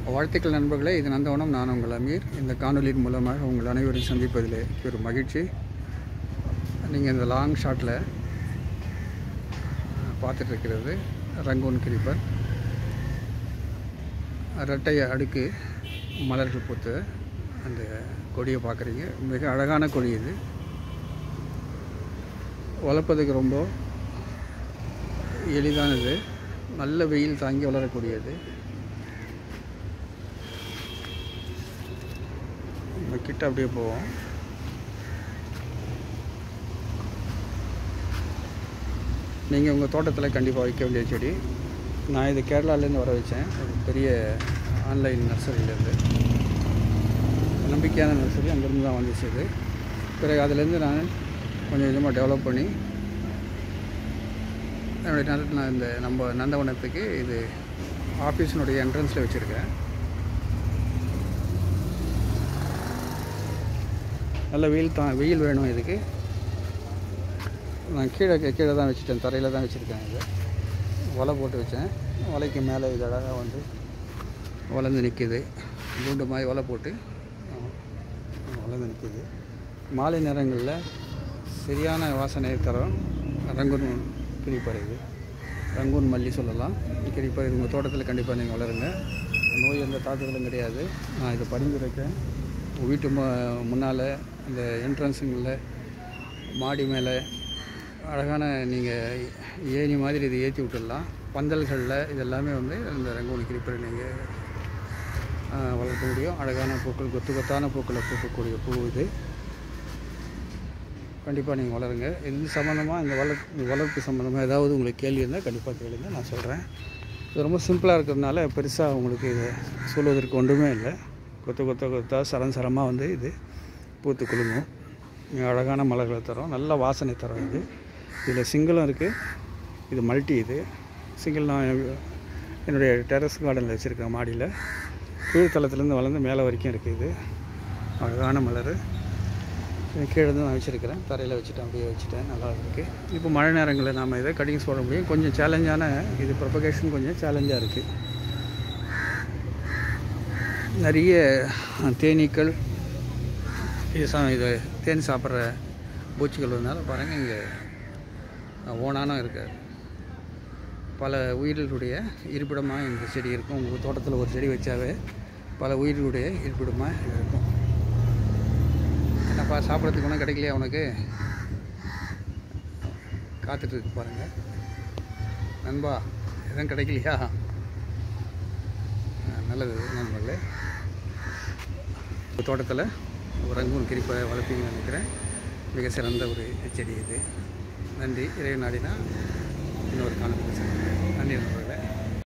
வாழ்த்துக்கள் நண்பர்களே. இது நந்தவனம். நான் உங்கள் அமீர். இந்த காணொலியின் மூலமாக உங்கள் அனைவரையும் சந்திப்பதில் ஒரு மகிழ்ச்சி. நீங்கள் இந்த லாங் ஷாட்டில் பார்த்துட்ருக்கிறது ரங்கூன் கிரீப்பர். இரட்டை அடுக்கு மலர்கள் பூத்து அந்த கொடியை பார்க்குறீங்க. மிக அழகான கொடி இது. வளர்ப்பதுக்கு ரொம்ப எளிதானது. நல்ல வெயில் தாங்கி வளரக்கூடியது. கிட்ட அப்படியே போவோம். நீங்கள் உங்கள் தோட்டத்தில் கண்டிப்பாக வைக்க வேண்டிய செடி. நான் இது கேரளாலேருந்து வர வச்சேன், ஒரு பெரிய ஆன்லைன் நர்சரியிலேருந்து. நம்பிக்கையான நர்சரி, அங்கேருந்து தான் வந்துச்சு இது. பிறகு அதிலேருந்து நான் கொஞ்சம் கொஞ்சமாக டெவலப் பண்ணி என்னுடைய நான் இந்த நம்ம நந்தவனத்துக்கு இது ஆஃபீஸினுடைய என்ட்ரன்ஸில் வச்சுருக்கேன். நல்ல வெயில் வேணும் இதுக்கு. நான் கீழே தான் வச்சுட்டேன், தரையில் தான் வச்சுருக்கேன். இது வலை போட்டு வச்சேன். வலைக்கு மேலே இது அழகாக வந்து வளர்ந்து நிற்கிது. கூண்டு மாதிரி வலை போட்டு வளர்ந்து நிற்கிது. மாலை நேரங்களில் சரியான வாசனை தரும் ரங்கூன் கிரீப்பர். இது ரங்கூன் மல்லி சொல்லலாம். கிரீப்பர் இது உங்கள் தோட்டத்தில் கண்டிப்பாக நீங்கள் வளருங்க. நோய் எந்த தாக்குதலும் கிடையாது. நான் இதை பரிந்துரைக்கிறேன். வீட்டு முன்னால் இந்த என்ட்ரன்ஸுங்களில் மாடி மேலே அழகான நீங்கள் ஏணி மாதிரி இதை ஏற்றி விட்டுடலாம். பந்தல்களில் இதெல்லாமே வந்து இந்த ரங்கூன் கிரீப்பரை நீங்கள் வளர்க்க முடியும். அழகான பூக்கள், கொத்தான பூக்களை பூக்கக்கூடிய பூ இது. கண்டிப்பாக நீங்கள் வளருங்க. இது சம்மந்தமாக இந்த வளர்ப்பு சம்மந்தமாக ஏதாவது உங்களுக்கு கேள்வி இருந்தால் கண்டிப்பாக கேளுங்க, நான் சொல்கிறேன். இது ரொம்ப சிம்பிளாக இருக்கிறதுனால பெருசாக உங்களுக்கு இதை சொல்வதற்கு ஒன்றுமே இல்லை. கொத்தா சரமாக வந்து இது பூத்து குலுங்கும். அழகான மலர்களை தரும், நல்ல வாசனை தரும். இது இதில் சிங்கிளும் இருக்குது, இது மல்டி. இது சிங்கிள் நான் என்னுடைய டெரஸ் கார்டனில் வச்சுருக்கேன். மாடியில் கீழ்த்தளத்துலேருந்து வளர்ந்து மேலே வரைக்கும் இருக்குது. இது அழகான மலர். கீழே தான் நான் வச்சுருக்கிறேன், தரையில் வச்சுட்டேன், அப்படியே வச்சுட்டேன். நல்லா இருக்குது. இப்போ மழை நேரங்களில் நாம் இதை கட்டிங்ஸ் போட முடியும். கொஞ்சம் சேலஞ்சான இது, ப்ரொபகேஷன் கொஞ்சம் சேலஞ்சாக இருக்குது. நிறைய தேனீக்கள், இது தேன் சாப்பிட்ற பூச்சிகள் வந்தனால பாருங்கள், இங்கே ஓனானம் இருக்குது. பல உயிர்களுடைய இருப்பிடமாக இந்த செடி இருக்கும். உங்கள் தோட்டத்தில் ஒரு செடி வச்சாவே பல உயிர்களுடைய இருப்பிடமாக இது இருக்கும். என்னப்பா சாப்பிட்றதுக்கு ஒன்றும் கிடைக்கலையா உனக்கு? காத்துட்ருக்கு பாருங்கள் நண்பா, எதுவும் கிடைக்கலையா? நல்லது நண்பர்களே. தோட்டத்தில் ரங்கூன் கிரீப்பரை வளர்ப்பீங்கன்னு நினைக்கிறேன். மிக சிறந்த ஒரு செடி இது. நன்றி. இறைவன் நாடினா இன்னொரு காணொளி. நன்றி நண்பர்களே.